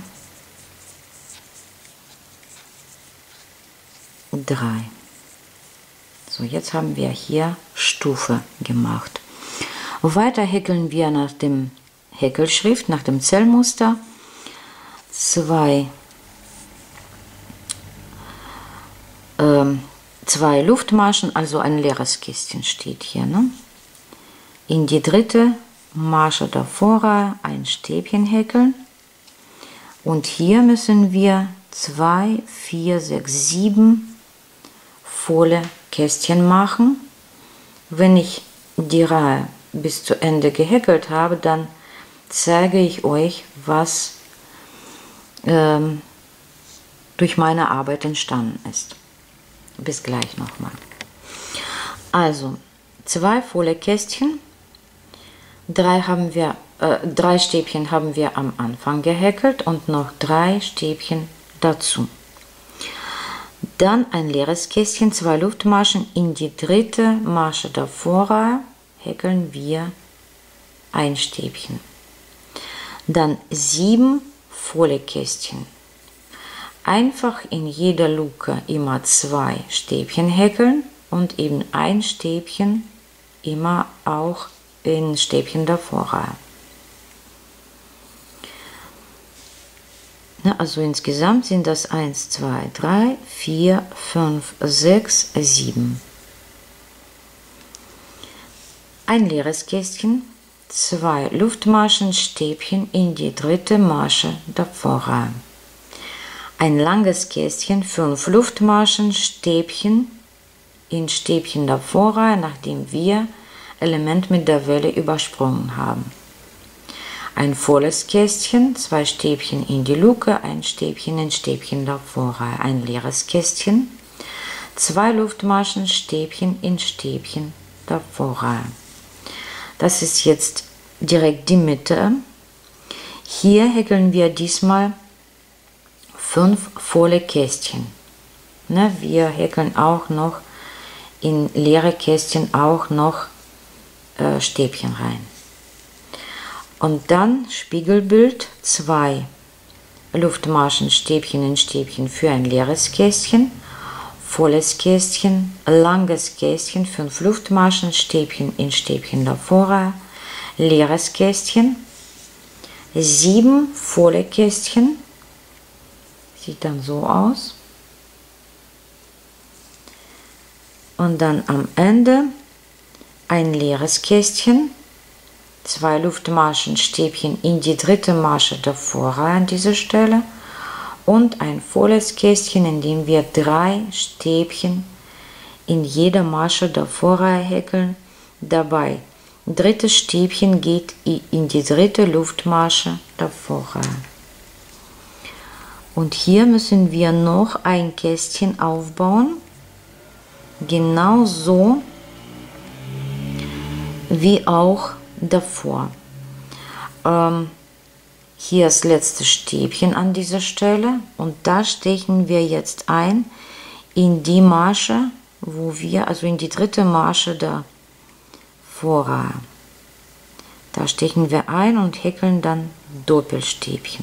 Drei. So, jetzt haben wir hier Stufe gemacht. Weiter häkeln wir nach dem Häkelschrift, nach dem Zellmuster zwei, ähm, zwei Luftmaschen, also ein leeres Kästchen steht hier. Ne? In die dritte Masche der Vorreihe ein Stäbchen häkeln und hier müssen wir zwei, vier, sechs, sieben volle Kästchen machen. Wenn ich die Reihe bis zu Ende gehäkelt habe, dann zeige ich euch, was ähm, durch meine Arbeit entstanden ist. Bis gleich nochmal. Also zwei volle Kästchen, drei haben wir, äh, drei Stäbchen haben wir am Anfang gehäkelt und noch drei Stäbchen dazu. Dann ein leeres Kästchen, zwei Luftmaschen, in die dritte Masche der Vorreihe häkeln wir ein Stäbchen. Dann sieben volle Kästchen. Einfach in jeder Luke immer zwei Stäbchen häkeln und eben ein Stäbchen immer auch in Stäbchen der Vorreihe. Also insgesamt sind das eins, zwei, drei, vier, fünf, sechs, sieben. Ein leeres Kästchen, zwei Luftmaschen, Stäbchen in die dritte Masche der Vorreihe. Ein langes Kästchen, fünf Luftmaschen, Stäbchen in Stäbchen der Vorreihe, nachdem wir Element mit der Welle übersprungen haben. Ein volles Kästchen, zwei Stäbchen in die Luke, ein Stäbchen in Stäbchen der Vorreihe, ein leeres Kästchen, zwei Luftmaschen, Stäbchen in Stäbchen der Vorreihe. Das ist jetzt direkt die Mitte. Hier häkeln wir diesmal fünf volle Kästchen. Ne, wir häkeln auch noch in leere Kästchen auch noch äh, Stäbchen rein. Und dann Spiegelbild, zwei Luftmaschen, Stäbchen in Stäbchen für ein leeres Kästchen, volles Kästchen, langes Kästchen, fünf Luftmaschen, Stäbchen in Stäbchen der Vorreihe, leeres Kästchen, sieben volle Kästchen, sieht dann so aus. Und dann am Ende ein leeres Kästchen, zwei Luftmaschen, Stäbchen in die dritte Masche der Vorreihe an dieser Stelle und ein volles Kästchen, in dem wir drei Stäbchen in jeder Masche der Vorreihe häkeln, dabei dritte Stäbchen geht in die dritte Luftmasche der Vorreihe. Und hier müssen wir noch ein Kästchen aufbauen, genauso wie auch davor. Ähm, hier ist das letzte Stäbchen an dieser Stelle und da stechen wir jetzt ein in die Masche, wo wir, also in die dritte Masche der Vorreihe. Da stechen wir ein und häkeln dann Doppelstäbchen.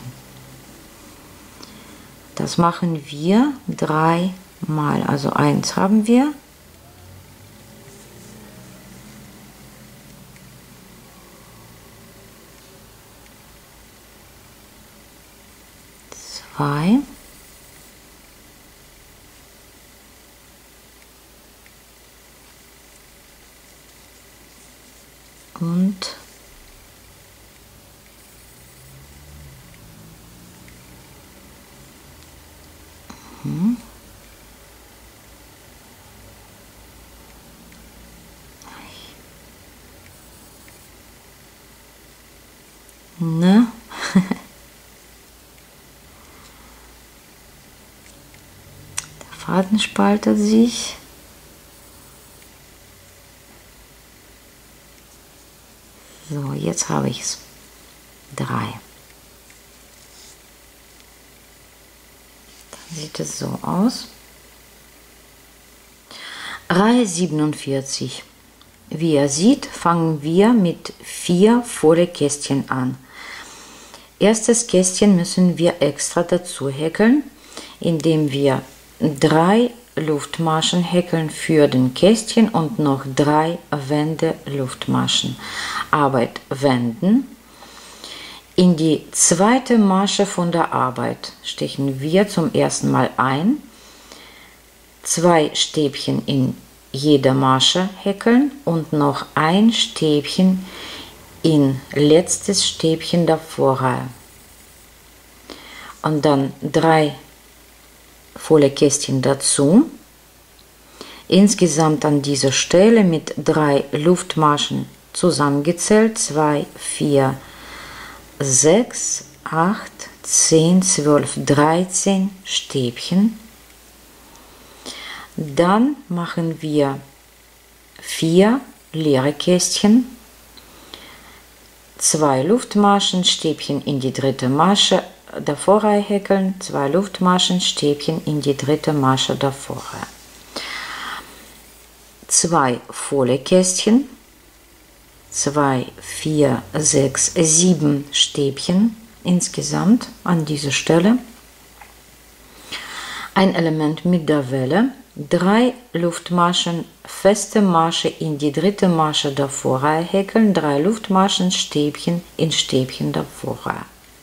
Das machen wir dreimal. Also eins haben wir. Zwei. Und hm. Ne? Der Faden spaltet sich. So, jetzt habe ich es. Drei. Dann sieht es so aus. Reihe siebenundvierzig. Wie ihr seht, fangen wir mit vier volle Kästchen an. Erstes Kästchen müssen wir extra dazu häkeln, indem wir drei Luftmaschen häkeln für den Kästchen und noch drei Wände Luftmaschen. Arbeit wenden. In die zweite Masche von der Arbeit stechen wir zum ersten Mal ein, zwei Stäbchen in jeder Masche häkeln und noch ein Stäbchen in letztes Stäbchen der Vorreihe. Und dann drei volle Kästchen dazu. Insgesamt an dieser Stelle mit drei Luftmaschen zusammengezählt zwei, vier, sechs, acht, zehn, zwölf, dreizehn Stäbchen. Dann machen wir vier leere Kästchen, zwei Luftmaschen, Stäbchen in die dritte Masche der Vorreihe häkeln, zwei Luftmaschen, Stäbchen in die dritte Masche der Vorreihe. Zwei volle Kästchen, zwei, vier, sechs, sieben Stäbchen insgesamt an dieser Stelle. Ein Element mit der Welle, drei Luftmaschen, feste Masche in die dritte Masche der Vorreihe häkeln, drei Luftmaschen, Stäbchen in Stäbchen der Vorreihe.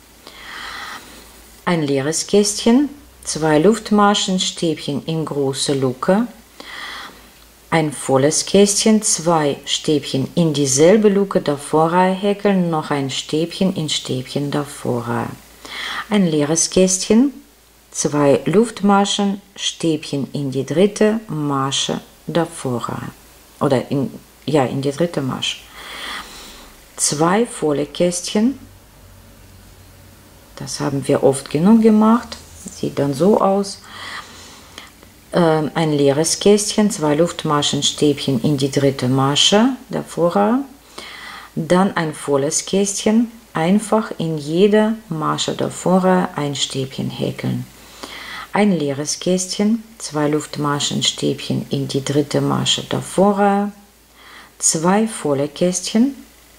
Ein leeres Kästchen, zwei Luftmaschen, Stäbchen in große Luke, ein volles Kästchen, zwei Stäbchen in dieselbe Luke der Vorreihe häkeln, noch ein Stäbchen in Stäbchen der Vorreihe. Ein leeres Kästchen, zwei Luftmaschen, Stäbchen in die dritte Masche der Vorreihe. Oder in, ja, in die dritte Masche. Zwei volle Kästchen, das haben wir oft genug gemacht, sieht dann so aus. Ähm, ein leeres Kästchen, zwei Luftmaschen, Stäbchen in die dritte Masche der Vorreihe. Dann ein volles Kästchen, einfach in jeder Masche der Vorreihe ein Stäbchen häkeln. Ein leeres Kästchen, zwei Luftmaschen, Stäbchen in die dritte Masche der Vorreihe, zwei volle Kästchen,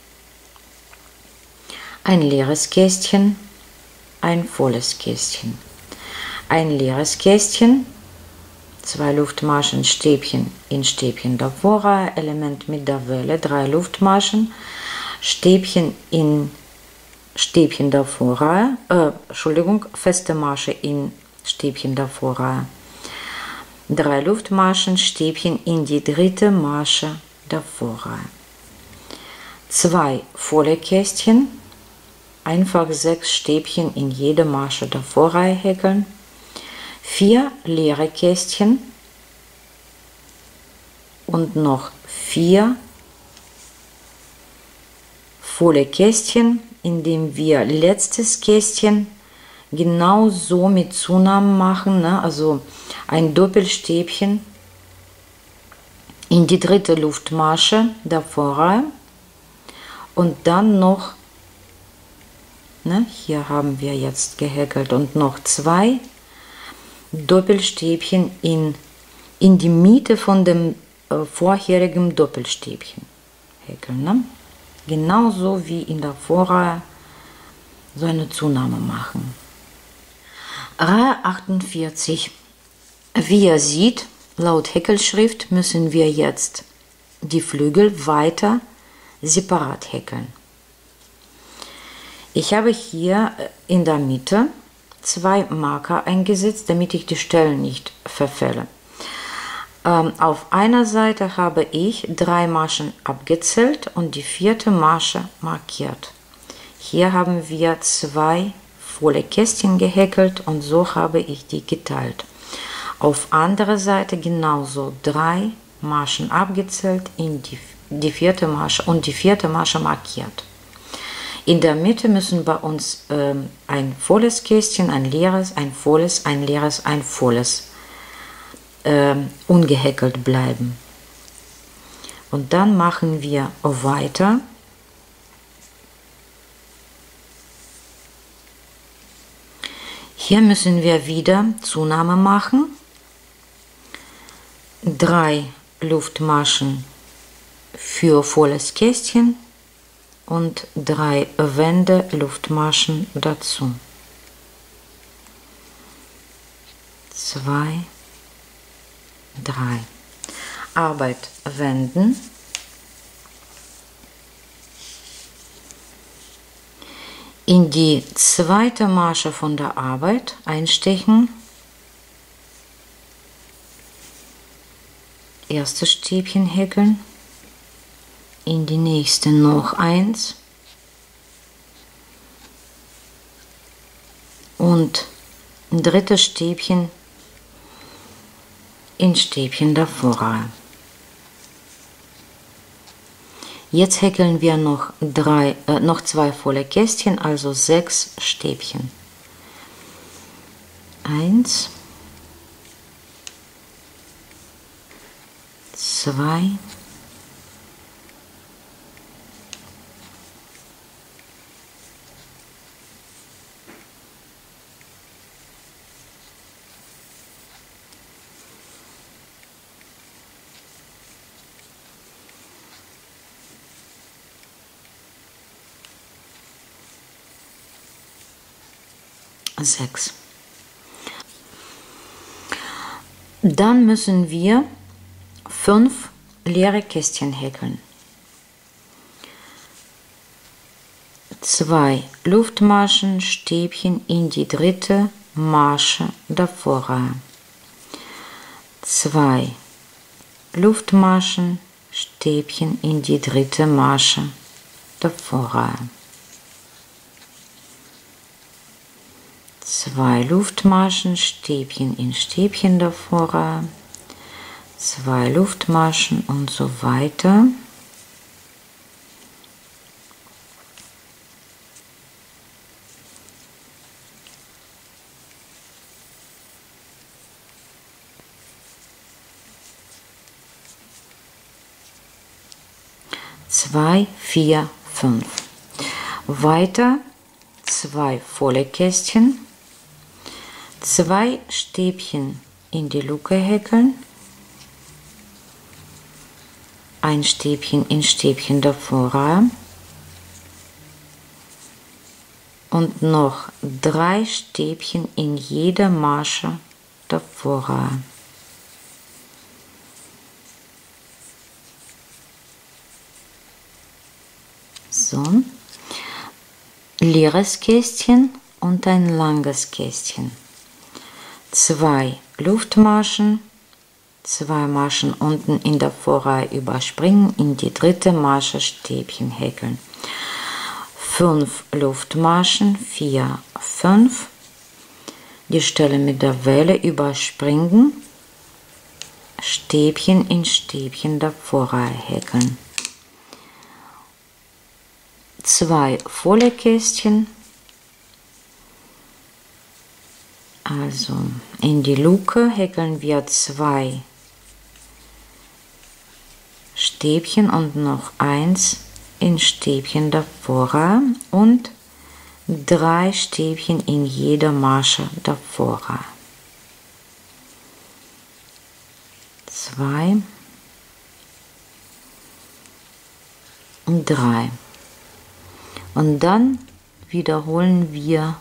ein leeres Kästchen, ein volles Kästchen, ein leeres Kästchen, zwei Luftmaschen, Stäbchen in Stäbchen der Vorreihe, Element mit der Welle, drei Luftmaschen, Stäbchen in Stäbchen der Vorreihe, äh, Entschuldigung, feste Masche in Stäbchen der Vorreihe, drei Luftmaschen, Stäbchen in die dritte Masche der Vorreihe, zwei volle Kästchen, einfach sechs Stäbchen in jede Masche der Vorreihe häkeln, vier leere Kästchen und noch vier volle Kästchen, indem wir letztes Kästchen genauso mit Zunahmen machen, ne? Also ein Doppelstäbchen in die dritte Luftmasche davor und dann noch, ne? Hier haben wir jetzt gehäkelt und noch zwei Doppelstäbchen in, in die Mitte von dem äh, vorherigen Doppelstäbchen häkeln, ne? Genauso wie in der Vorreihe so eine Zunahme machen. Reihe achtundvierzig. Wie ihr seht, laut Häkelschrift müssen wir jetzt die Flügel weiter separat häkeln. Ich habe hier in der Mitte zwei Marker eingesetzt, damit ich die Stellen nicht verfälle. Ähm, auf einer Seite habe ich drei Maschen abgezählt und die vierte Masche markiert. Hier haben wir zwei volle Kästchen gehäkelt und so habe ich die geteilt. Auf andere Seite genauso drei Maschen abgezählt in die, die vierte Masche und die vierte Masche markiert. In der Mitte müssen bei uns ähm, ein volles Kästchen, ein leeres, ein volles, ein leeres, ein volles ähm, ungehäkelt bleiben. Und dann machen wir weiter. Hier müssen wir wieder Zunahme machen. Drei Luftmaschen für volles Kästchen und drei Wände Luftmaschen dazu. Zwei, drei. Arbeit wenden. In die zweite Masche von der Arbeit einstechen. Erstes Stäbchen häkeln. In die nächste noch eins. Und ein drittes Stäbchen in Stäbchen davor. Jetzt häkeln wir noch, drei, äh, noch zwei volle Kästchen, also sechs Stäbchen. Eins, zwei, sechs. Dann müssen wir fünf leere Kästchen häkeln. Zwei Luftmaschen, Stäbchen in die dritte Masche davor. Zwei Luftmaschen, Stäbchen in die dritte Masche davor. Zwei Luftmaschen, Stäbchen in Stäbchen davor, zwei Luftmaschen und so weiter. Zwei, vier, fünf. Weiter zwei volle Kästchen. Zwei Stäbchen in die Luke häkeln, ein Stäbchen in Stäbchen davor und noch drei Stäbchen in jeder Masche davor. So, leeres Kästchen und ein langes Kästchen. Zwei Luftmaschen, zwei Maschen unten in der Vorreihe überspringen, in die dritte Masche Stäbchen häkeln. Fünf Luftmaschen, vier, fünf, die Stelle mit der Welle überspringen, Stäbchen in Stäbchen der Vorreihe häkeln. zwei volle Kästchen, also in die Luke häkeln wir zwei Stäbchen und noch eins in Stäbchen davor und drei Stäbchen in jeder Masche davor. Zwei und drei. Und dann wiederholen wir,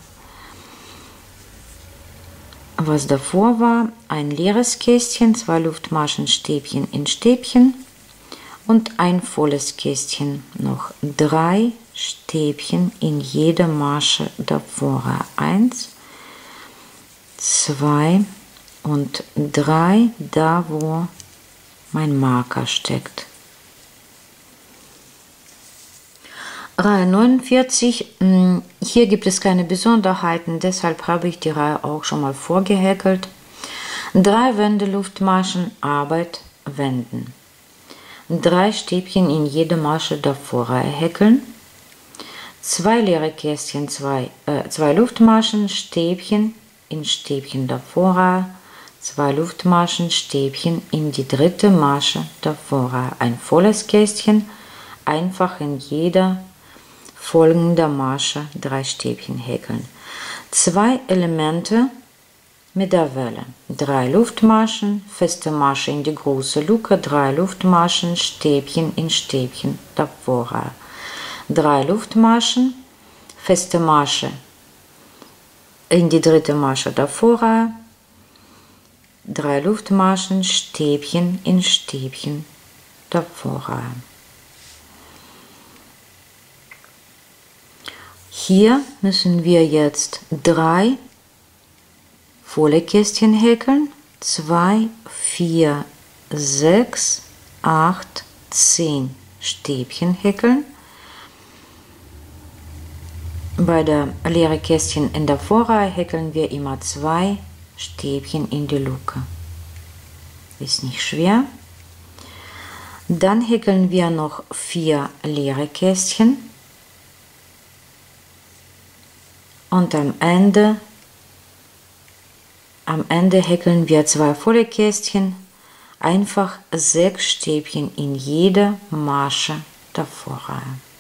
was davor war, ein leeres Kästchen, zwei Luftmaschen, Stäbchen in Stäbchen und ein volles Kästchen, noch drei Stäbchen in jeder Masche davor. Eins, zwei und drei, da wo mein Marker steckt. Reihe neunundvierzig, hier gibt es keine Besonderheiten, deshalb habe ich die Reihe auch schon mal vorgehäkelt. Drei Wände Luftmaschen, Arbeit, wenden. Drei Stäbchen in jede Masche davor häkeln. Zwei leere Kästchen, zwei, äh, zwei Luftmaschen, Stäbchen in Stäbchen davor. Zwei Luftmaschen, Stäbchen in die dritte Masche davor. Ein volles Kästchen, einfach in jeder folgender Masche drei Stäbchen häkeln. Zwei Elemente mit der Welle. Drei Luftmaschen, feste Masche in die große Luke, drei Luftmaschen, Stäbchen in Stäbchen davor. Drei Luftmaschen, feste Masche in die dritte Masche davor. Drei Luftmaschen, Stäbchen in Stäbchen davor. Hier müssen wir jetzt drei volle Kästchen häkeln. zwei, vier, sechs, acht, zehn Stäbchen häkeln. Bei der leeren Kästchen in der Vorreihe häkeln wir immer zwei Stäbchen in die Luke. Ist nicht schwer. Dann häkeln wir noch vier leere Kästchen. Und am Ende, am Ende häkeln wir zwei volle Kästchen, einfach sechs Stäbchen in jeder Masche davor.